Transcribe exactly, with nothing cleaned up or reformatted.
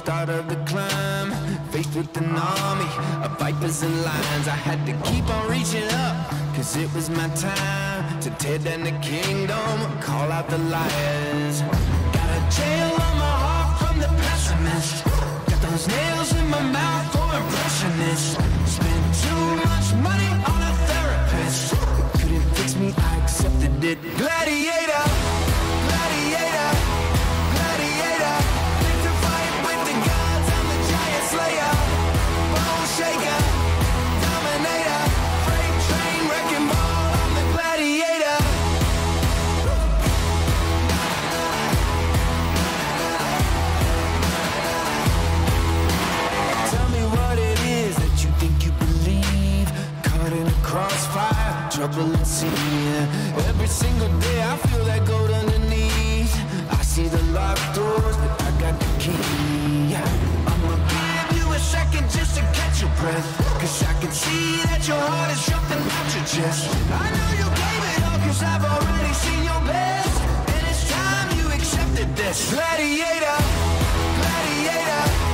start of the climb, faced with an army of vipers and lions. I had to keep on reaching up, cause it was my time to tear down the kingdom, call out the liars. Got a jail on my heart from the pessimist, got those nails in my mouth for impressionists. Spent too much money on a therapist, couldn't fix me, I accepted it. Gladiator, gladiator, gladiator, live to fight with the gods, I'm the giant slayer, bone shaker, dominator, freight train, wrecking ball, I'm the gladiator. Tell me what it is that you think you believe, caught in a crossfire, trouble at sea. Every single day I feel that gold underneath. I see the locked doors, but I got the key. I'ma give you a second just to catch your breath, cause I can see that your heart is jumping out your chest. I know you gave it all, cause I've already seen your best, and it's time you accepted this. Gladiator, gladiator,